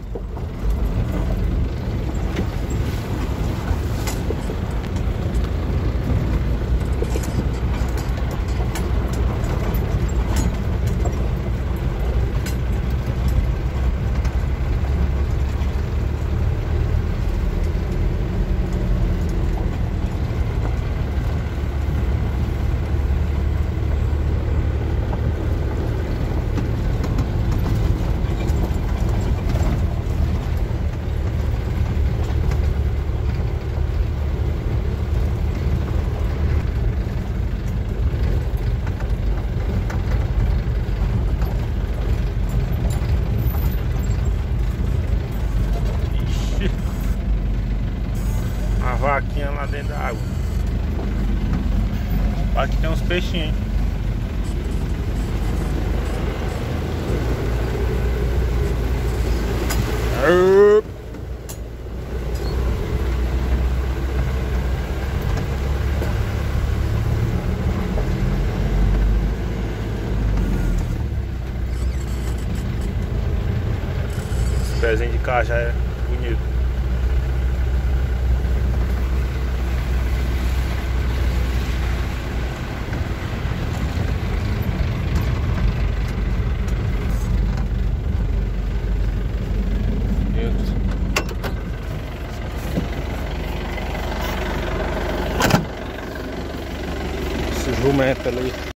Uma vaquinha lá dentro da água. Aqui tem uns peixinhos. Esse pezinho de caixa é bonito. Esse jumento ali.